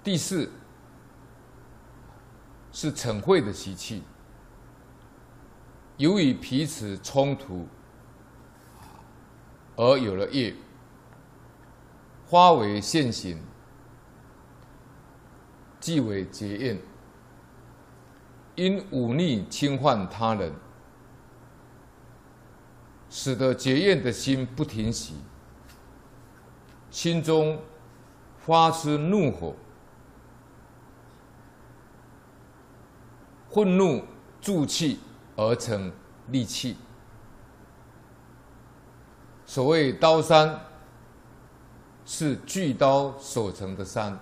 第四是嗔恚的习气，由于彼此冲突而有了业，发为现行，即为结怨。因忤逆侵犯他人，使得结怨的心不停息，心中发出怒火，愤怒助气而成戾气。所谓刀山，是锯刀所成的山；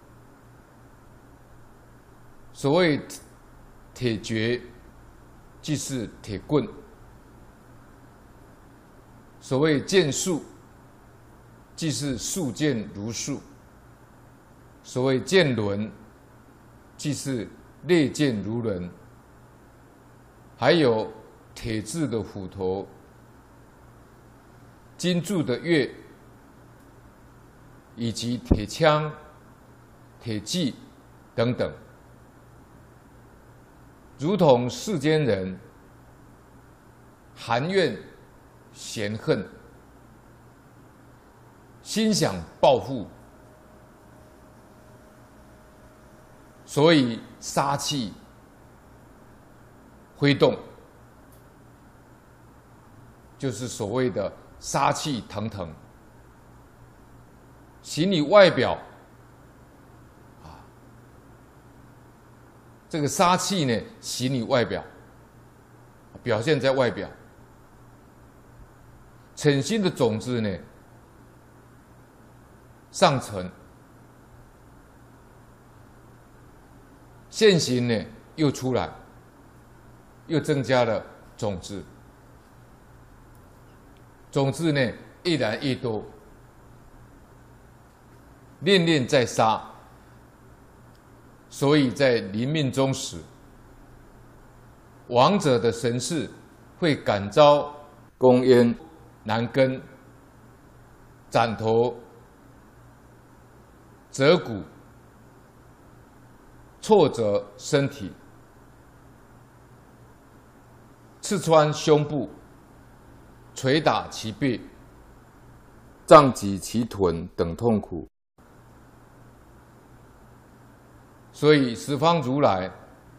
所谓铁决，即是铁棍；所谓剑术，即是术剑如树；所谓剑轮，即是烈剑如轮；还有铁制的斧头、金铸的钺，以及铁枪、铁骑等等。如同世间人含怨嫌恨，心想报复，所以杀气挥动，就是所谓的杀气腾腾。行你外表这个杀气呢，袭你外表，表现在外表。嗔心的种子呢，上沉，现行呢又出来，又增加了种子。种子呢越来越多，念念在杀。所以在临命终时，亡者的神识会感召公冤、难根、斩头、折骨、挫折身体、刺穿胸部、捶打其背、杖击其臀等痛苦。所以十方如来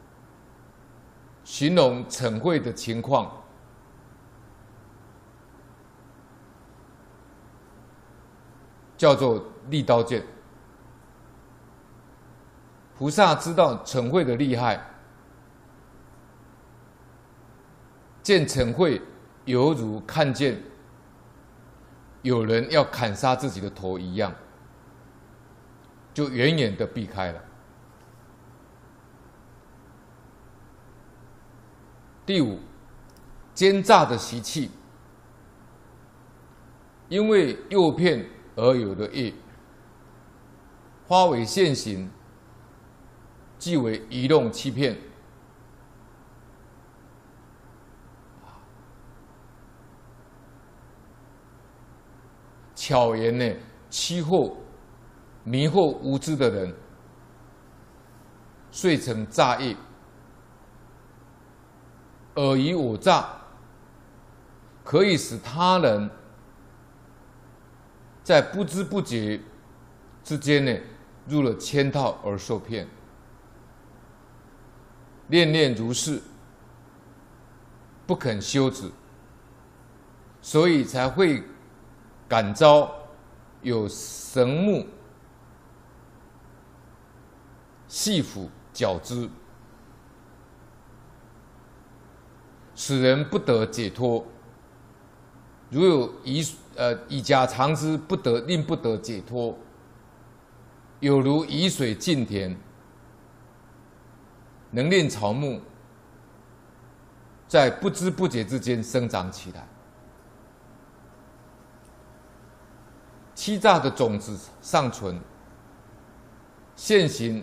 形容嗔恚的情况，叫做利刀剑。菩萨知道嗔恚的厉害，见嗔恚犹如看见有人要砍杀自己的头一样，就远远的避开了。第五，奸诈的习气，因为诱骗而有的业，发为现行，即为愚弄欺骗。巧言呢，欺惑、迷惑无知的人，遂成诈业。尔虞我诈，可以使他人在不知不觉之间呢，入了圈套而受骗。念念如是，不肯休止，所以才会感召有神目、细斧、绞之，使人不得解脱。如有以假常之，令不得解脱，有如以水浸田，能令草木在不知不觉之间生长起来。欺诈的种子尚存，现行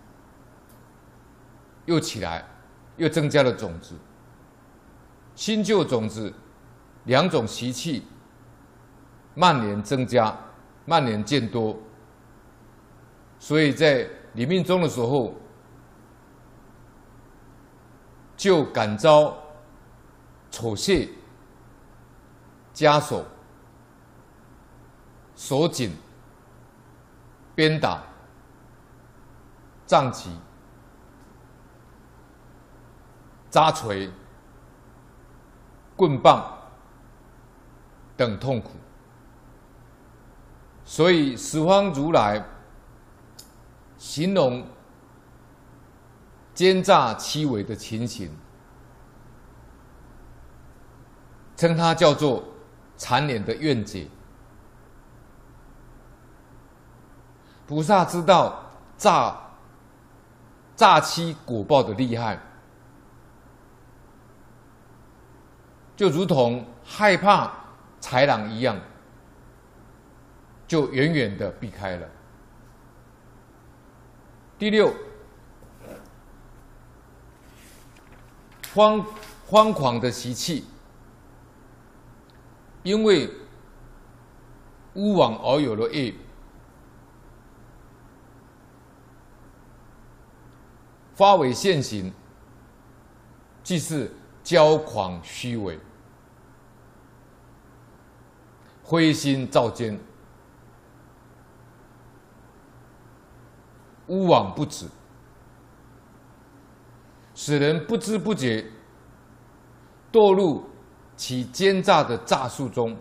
又起来，又增加了种子。新旧种子两种习气蔓延增加，蔓延渐多，所以在临命终的时候，就感召丑蟹、枷手、手紧、鞭打、杖击、扎锤、棍棒等痛苦。所以十方如来形容奸诈欺伪的情形，称它叫做残忍的怨结。菩萨知道诈欺果报的厉害，就如同害怕豺狼一样，就远远的避开了。第六，荒狂的习气，因为污妄而有了业，发为现行，即是骄狂虚伪，灰心躁坚，污妄不止，使人不知不觉堕入其奸诈的诈术中。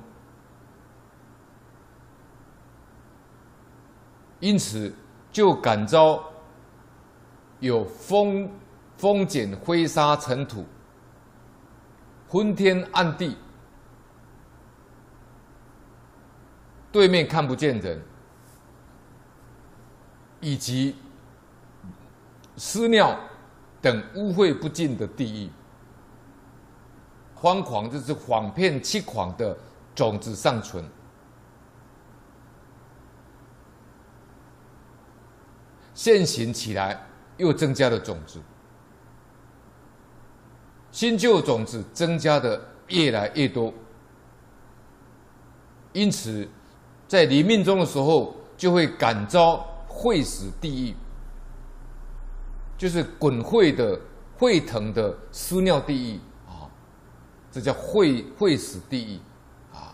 因此就感召有风卷灰沙尘土、昏天暗地，对面看不见人，以及屎尿等污秽不净的地狱。荒狂就是谎骗欺诳的种子尚存，现行起来又增加了种子，新旧种子增加的越来越多，因此在临命终的时候就会感召秽死地狱，就是滚沸腾的屎尿地狱啊，这叫秽死地狱啊。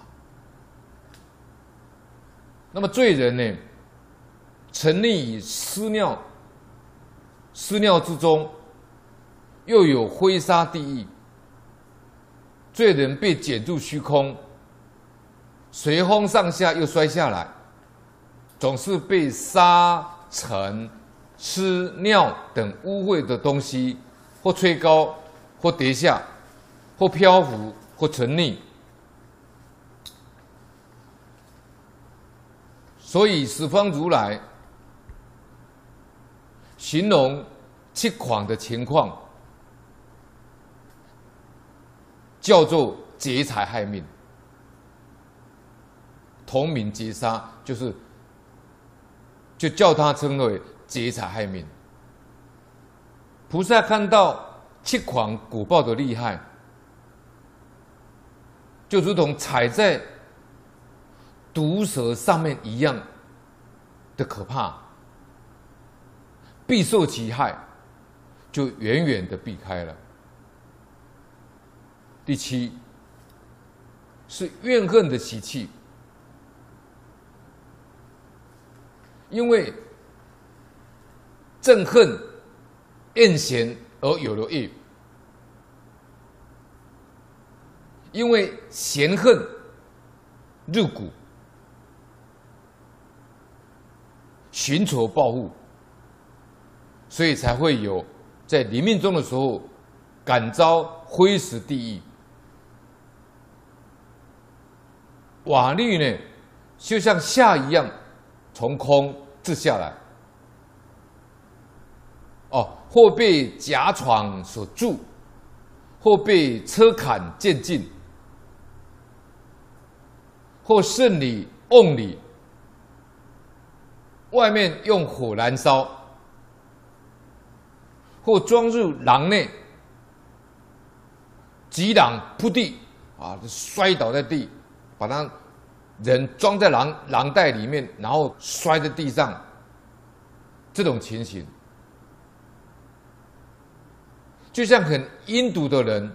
那么罪人呢，沉溺于屎尿之中，又有灰沙地狱，罪人被卷入虚空，随风上下又摔下来，总是被沙尘、屎尿等污秽的东西或吹高，或跌下，或漂浮，或沉溺。所以十方如来形容欺诳的情况，叫做劫财害命，同名劫杀，就叫它称为劫财害命。菩萨看到欺诳果报的厉害，就如同踩在毒蛇上面一样的可怕，必受其害，就远远的避开了。第七是怨恨的习气，因为憎恨厌嫌而有了业，因为嫌恨入骨，寻求报复，所以才会有在临命终的时候感召灰死地狱。瓦砾呢，就像夏一样从空掷下来，或被甲床所住，或被车坎渐进，或甚里瓮里，外面用火燃烧，或装入囊内，急囊扑地摔倒在地，把他人装在囊袋里面，然后摔在地上， 这种情形，就像很阴毒的人，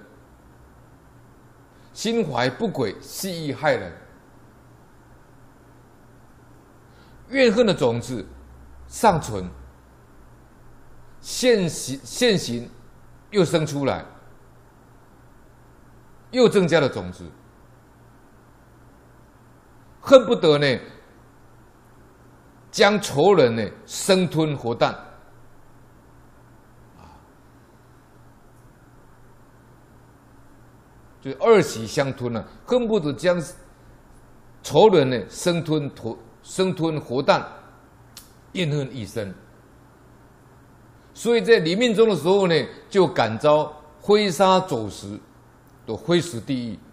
心怀不轨，蓄意害人，怨恨的种子尚存，现行又生出来，又增加了种子，恨不得呢将仇人呢生吞活啖，就二喜相吞了，恨不得将仇人呢生吞活啖，怨恨一生。所以在临命终的时候呢，就感召挥沙走石的灰石地狱，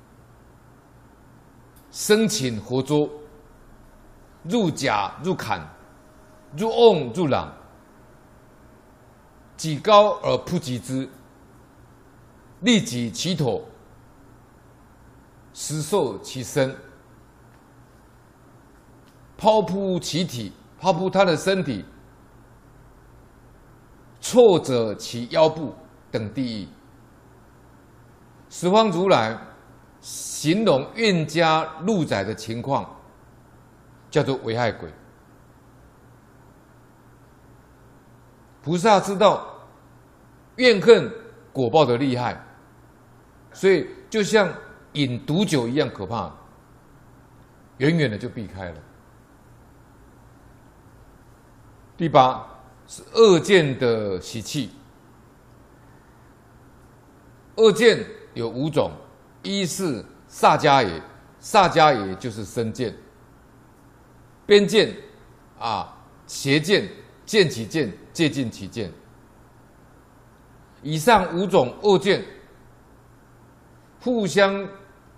生擒活捉，入甲入坎，入瓮入壤，举高而扑击之，立己其头，实受其身，抛扑其体，抛扑他的身体，挫折其腰部等地狱。十方如来形容怨家入宅的情况，叫做危害鬼。菩萨知道怨恨果报的厉害，所以就像饮毒酒一样可怕，远远的就避开了。第八是恶见的习气。恶见有5种，一是萨迦耶，萨迦耶就是身见、边见邪见、见其见、戒尽其见。以上5种恶见互相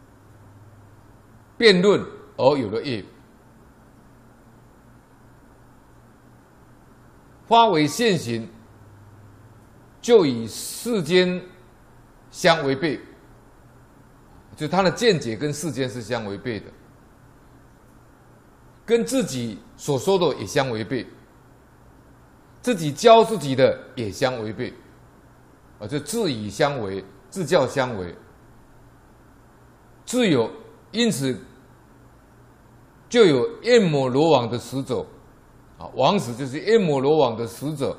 辩论而有了业，发为现行，就与世间相违背，就他的见解跟世间是相违背的，跟自己所说的也相违背，自己教自己的也相违背，就自以相违，自教相违，自有，因此就有焰摩罗网的使者，王使就是焰摩罗网的使者，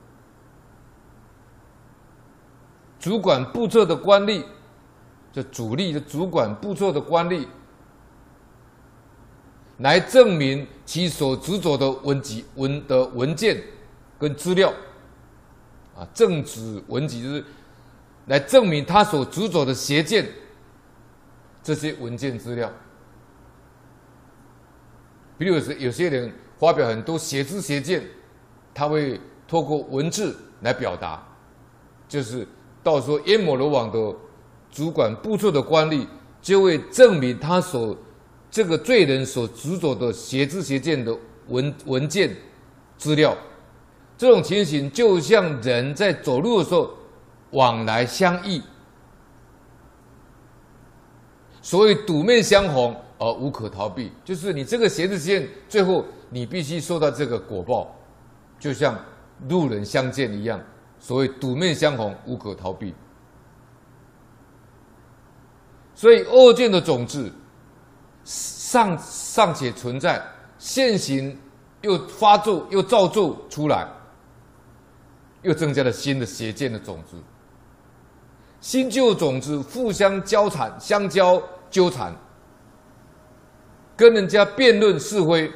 主管部座的官吏，这主力的主管部座的官吏，来证明其所执着的文件跟资料，正指文集就是来证明他所执着的邪见，这些文件资料。比如有些人发表很多邪知邪见，他会透过文字来表达，就是到时候焰摩罗网的主管部座的官吏就会证明他这个罪人所执着的邪知邪见的文件资料。这种情形就像人在走路的时候往来相异，所谓睹面相逢而无可逃避，就是你这个邪知邪见，最后你必须受到这个果报，就像路人相见一样，所谓睹面相逢无可逃避。所以恶见的种子尚且存在，现行又发作又造作出来，又增加了新的邪见的种子，新旧种子互相交缠，相交纠缠，跟人家辩论是非，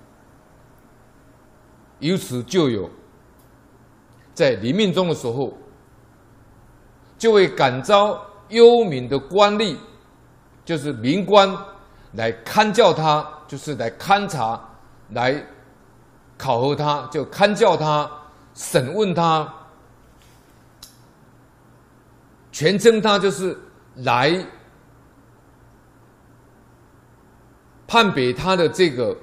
由此就有在临命终的时候，就会感召幽冥的官吏，就是民官来看教他，就是来勘察、来考核他，就勘教他、审问他，全称他就是来判别他的这个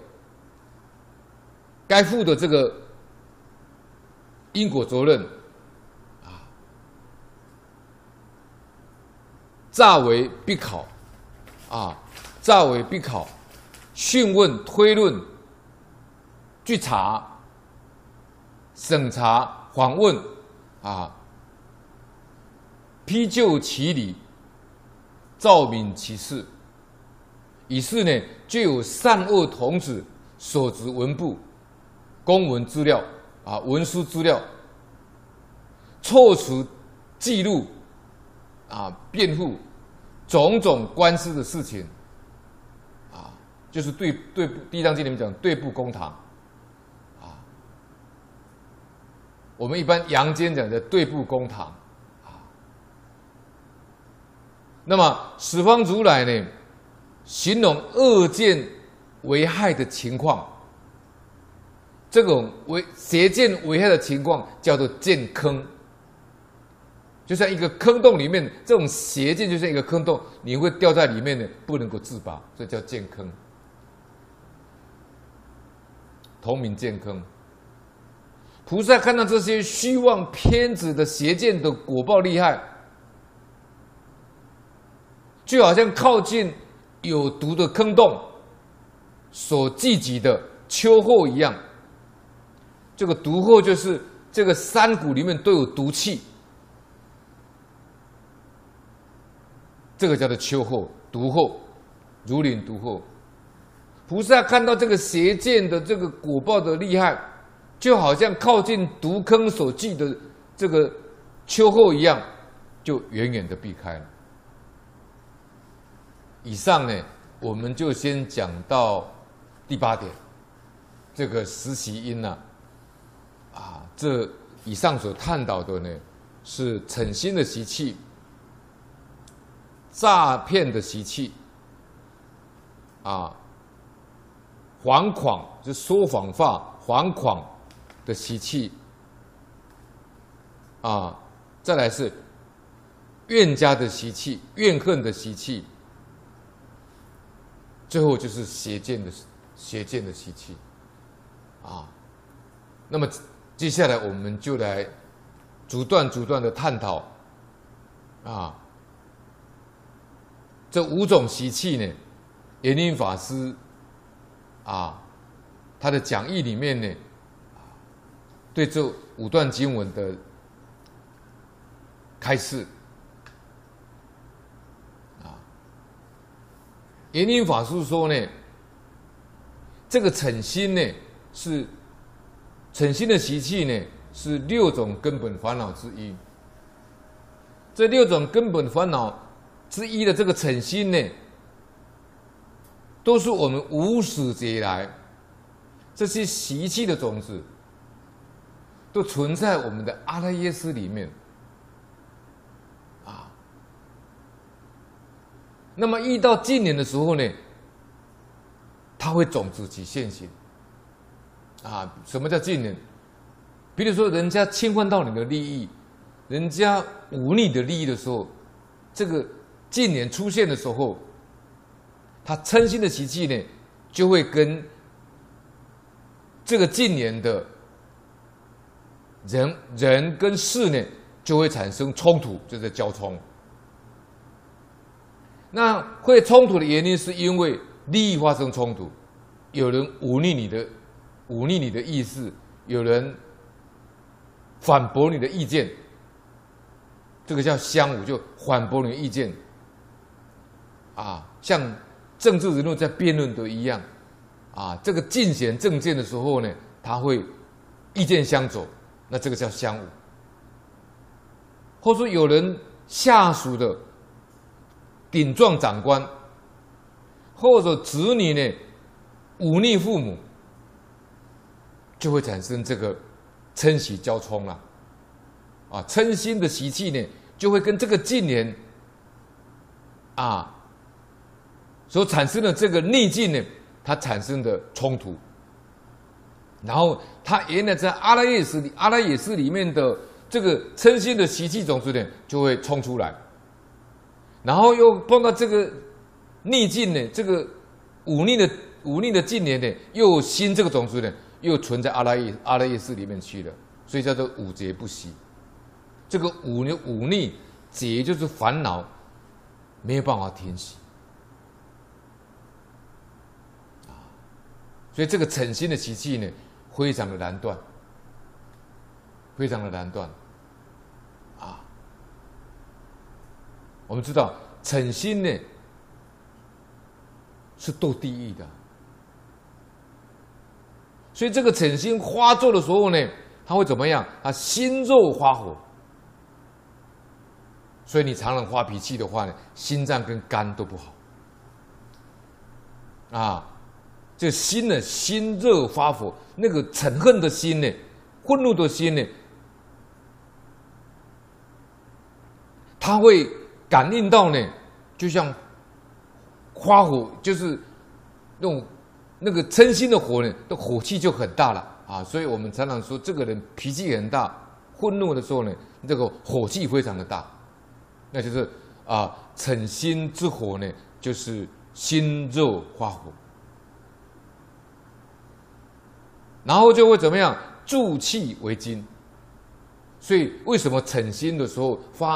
该负的这个因果责任诈为必考诈为必考，讯问推论，去查审查访问啊，批就其理，照明其事。以是呢，就有善恶童子所执文部、公文资料啊、文书资料，措辞记录啊、辩护种种官司的事情啊，就是对《地藏经》里面讲对簿公堂啊，我们一般阳间讲的对簿公堂啊。那么十方如来呢，形容恶见危害的情况，这种邪见危害的情况叫做见坑。就像一个坑洞里面，这种邪见就像一个坑洞，你会掉在里面的，不能够自拔，这叫见坑。同名见坑。菩萨看到这些虚妄偏执的邪见的果报厉害，就好像靠近有毒的坑洞所聚集的丘壑一样。这个毒壑就是这个山谷里面都有毒气，这个叫做丘壑、毒壑，如临毒壑。菩萨看到这个邪见的这个果报的厉害，就好像靠近毒坑所聚的这个丘壑一样，就远远的避开了。以上呢，我们就先讲到第8点，这个实习因呢，这以上所探讨的呢，是嗔心的习气、诈骗的习气，惶狂就说谎话、惶狂的习气，再来是怨家的习气、怨恨的习气。最后就是邪见的习气，那么接下来我们就来逐段的探讨，这5种习气呢，延宁法师他的讲义里面呢，对这5段经文的开示。延宁法师说呢，这个嗔心呢，是嗔心的习气呢，是6种根本烦恼之一。这6种根本烦恼之一的这个嗔心呢，都是我们无始劫来这些习气的种子，都存在我们的阿赖耶识里面。那么遇到近年的时候呢，它会种子起现行。什么叫近年？比如说人家侵犯到你的利益，人家忤逆的利益的时候，这个近年出现的时候，他嗔心的习气呢，就会跟这个近年的人跟事呢，就会产生冲突，就在交冲。那会冲突的原因是因为利益发生冲突，有人忤逆你的意思，有人反驳你的意见，这个叫相侮，就反驳你的意见。像政治人物在辩论都一样，这个竞选政见的时候呢，他会意见相左，那这个叫相侮。或说有人下属的顶撞长官，或者子女呢忤逆父母，就会产生这个嗔喜交冲嗔心的习气呢，就会跟这个近年所产生的这个逆境呢，它产生的冲突，然后它原来在阿赖耶识里面的这个嗔心的习气种子呢，就会冲出来。然后又碰到这个逆境呢，这个忤逆的近年呢，又新这个种子呢，又存在阿赖耶识里面去了，所以叫做五劫不息。这个忤逆劫就是烦恼，没有办法停息所以这个嗔心的习气呢，非常的难断非常的难断啊。我们知道嗔心呢是堕地狱的，所以这个嗔心发作的时候呢，它会怎么样？它心肉发火，所以你常常发脾气的话呢，心脏跟肝都不好啊。这心呢，心热发火，那个嗔恨的心呢，愤怒的心呢，它会感应到呢，就像发火，就是那个嗔心的火呢，的火气就很大了啊。所以我们常常说，这个人脾气很大，愤怒的时候呢，这个火气非常的大，那就是嗔心之火呢，就是心热发火。然后就会怎么样？助气为金。所以为什么嗔心的时候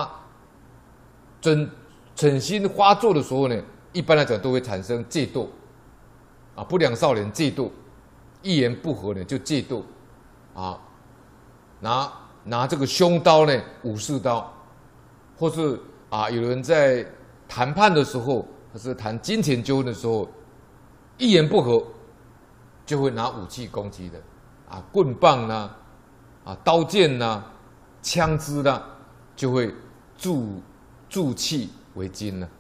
嗔心发作的时候呢？一般来讲都会产生嫉妒啊，不良少年嫉妒，一言不合呢就嫉妒啊，拿这个凶刀呢武士刀，或是有人在谈判的时候，或是谈金钱纠纷的时候，一言不合就会拿武器攻击的棍棒啦刀剑啦枪支啦，就会助气为金了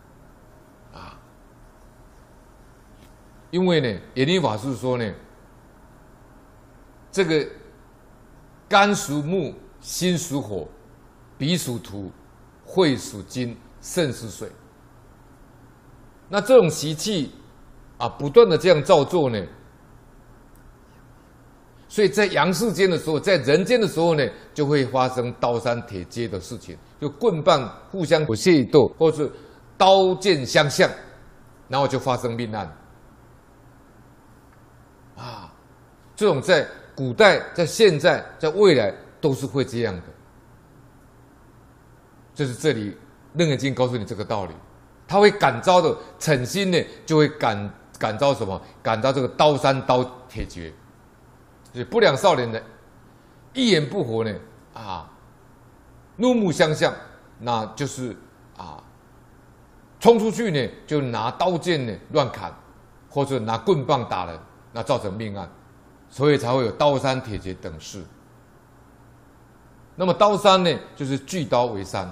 因为呢，延宁法师说呢，这个肝属木，心属火，脾属土，肺属金，肾属水。那这种习气不断的这样造作呢，所以在阳世间的时候，在人间的时候呢，就会发生刀山铁阶的事情，就棍棒互相械斗，或是刀剑相向，然后就发生命案。这种在古代、在现在、在未来都是会这样的。就是这里《楞严经》告诉你这个道理，他会感召的嗔心呢，就会感召什么？感召这个刀山刀铁绝。所以不良少年呢，一言不合呢，怒目相向，那就是冲出去呢，就拿刀剑呢乱砍，或者拿棍棒打人，那造成命案，所以才会有刀山铁绝等事。那么刀山呢，就是锯刀为山。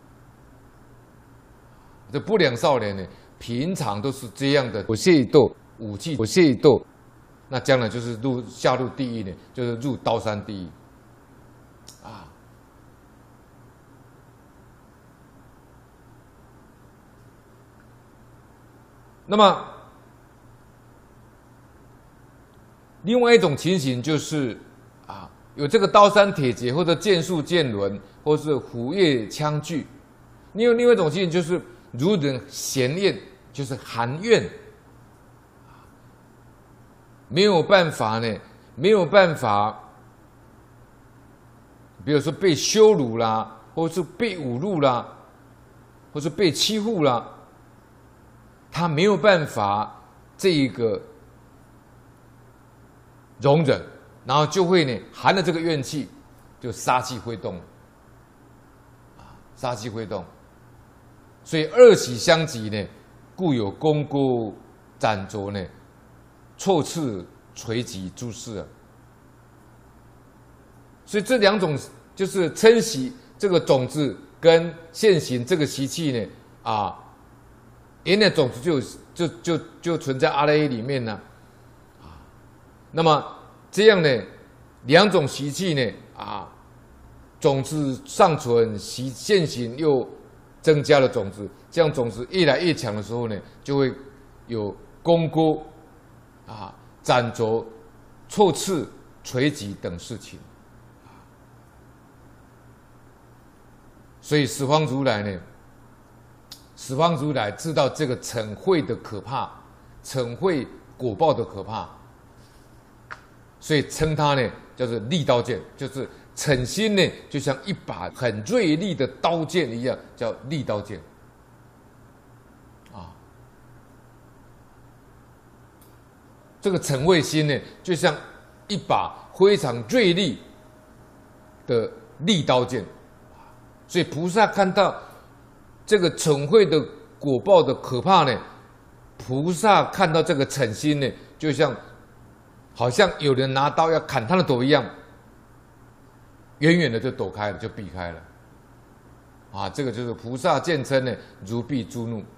这不良少年呢，平常都是这样的械斗武器械斗，那将来就是下入地狱呢，就是入刀山地狱那么另外一种情形就是有这个刀山铁截，或者剑术剑轮，或是虎跃枪具。另外一种情形就是如人闲怨，就是含怨，没有办法呢，没有办法，比如说被羞辱啦，或是被侮辱啦，或是被欺负啦，他没有办法这一个容忍，然后就会呢含了这个怨气，就杀气挥动，杀气挥动。所以二喜相及呢，故有弓钩斩斫呢，错刺锤击诸事所以这两种就是嗔习这个种子跟现行这个习气呢，原来种子就存在阿赖耶里面呢，那么这样呢，两种习气呢，种子尚存，现行又增加了种子，这样种子越来越强的时候呢，就会有弓钩斩斫、错刺、锤击等事情。所以十方如来呢，十方如来知道这个嗔恚的可怕，嗔恚果报的可怕，所以称它呢叫做利刀剑，就是嗔心呢就像一把很锐利的刀剑一样，叫利刀剑。这个嗔恚心呢，就像一把非常锐利的利刀剑。所以菩萨看到这个嗔恚的果报的可怕呢，菩萨看到这个嗔心呢，就像好像有人拿刀要砍他的头一样，远远的就躲开了，就避开了。啊，这个就是菩萨见嗔呢，如避诸怒。